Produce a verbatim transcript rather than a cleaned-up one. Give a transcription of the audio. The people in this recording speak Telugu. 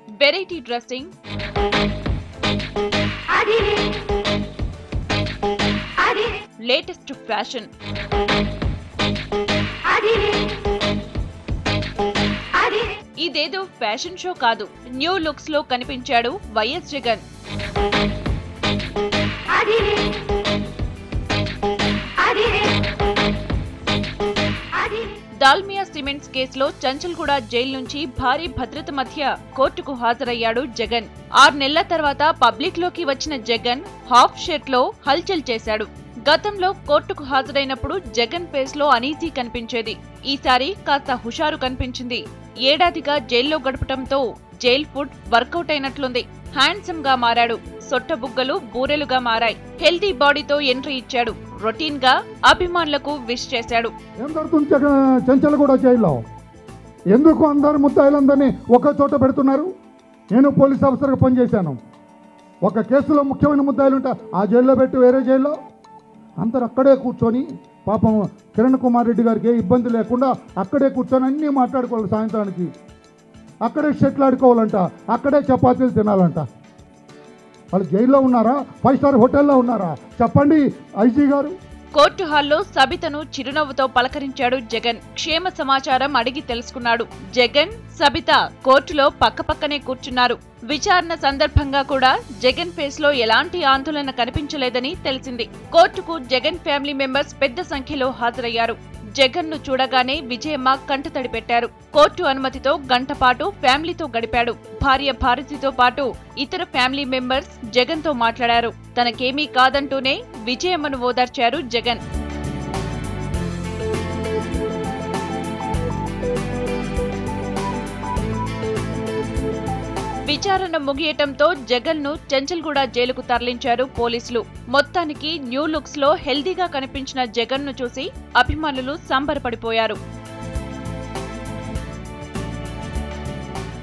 వెరైటీ డ్రెస్సింగ్, లేటెస్ట్ ఫ్యాషన్, ఇదేదో ఫ్యాషన్ షో కాదు, న్యూ లుక్స్ లో కనిపించాడు వైఎస్ జగన్. దాల్మియా సిమెంట్స్ కేసులో చంచల్గూడ జైలు నుంచి భారీ భద్రత మధ్య కోర్టుకు హాజరయ్యాడు జగన్. ఆరు నెలల తర్వాత పబ్లిక్ లోకి వచ్చిన జగన్ హాఫ్ షర్ట్ లో హల్చల్ చేశాడు. గతంలో కోర్టుకు హాజరైనప్పుడు జగన్ ఫేస్ లో అనీజీ కనిపించేది. ఈసారి కాస్త హుషారు కనిపించింది. ఏడాదిగా జైల్లో గడపటంతో జైల్ ఫుడ్ వర్కౌట్ అయినట్లుంది. హ్యాండ్సమ్ గా మారాడు. సొట్ట బుగ్గలు బూరెలుగా మారాయి. హెల్తీ బాడీతో ఎంట్రీ ఇచ్చాడు. రొటీన్ గా అభిమానులకు విష్ చేశాడు. చంచల్గూడ జైల్లో ఎందుకు అందరు ముద్దాయిలందరినీ ఒక చోట పెడుతున్నారు? నేను పోలీస్ ఆఫీసర్గా పనిచేశాను. ఒక కేసులో ముఖ్యమైన ముద్దాయిలు ఉంటా ఆ జైల్లో పెట్టి వేరే జైల్లో అందరు అక్కడే కూర్చొని పాపం కిరణ్ కుమార్ రెడ్డి గారికి ఏ ఇబ్బంది లేకుండా అక్కడే కూర్చొని అన్నీ మాట్లాడుకోవాలి. సాయంత్రానికి అక్కడే షెట్లు ఆడుకోవాలంట, అక్కడే చపాతీలు తినాలంట. వాళ్ళు జైల్లో ఉన్నారా, ఫైవ్ స్టార్ హోటల్లో ఉన్నారా చెప్పండి ఐజీ గారు. కోర్టు హాల్లో సబితను చిరునవ్వుతో పలకరించాడు జగన్. క్షేమ సమాచారం అడిగి తెలుసుకున్నాడు. జగన్, సబిత కోర్టులో పక్కపక్కనే కూర్చున్నారు. విచారణ సందర్భంగా కూడా జగన్ ఫేస్ లో ఎలాంటి ఆందోళన కనిపించలేదని తెలిసింది. కోర్టుకు జగన్ ఫ్యామిలీ మెంబర్స్ పెద్ద సంఖ్యలో హాజరయ్యారు. జగన్ ను చూడగానే విజయమ్మ కంటతడి పెట్టారు. కోర్టు అనుమతితో గంట పాటు ఫ్యామిలీతో గడిపాడు. భార్య భారతితో పాటు ఇతర ఫ్యామిలీ మెంబర్స్ జగన్ తో మాట్లాడారు. తనకేమీ కాదంటూనే విజయమ్మను ఓదార్చారు జగన్. విచారణ ముగియటంతో జగన్ ను చంచల్గూడ జైలుకు తరలించారు పోలీసులు. మొత్తానికి న్యూ లుక్స్ లో హెల్దీగా కనిపించిన జగన్ ను చూసి అభిమానులు సంబరపడిపోయారు.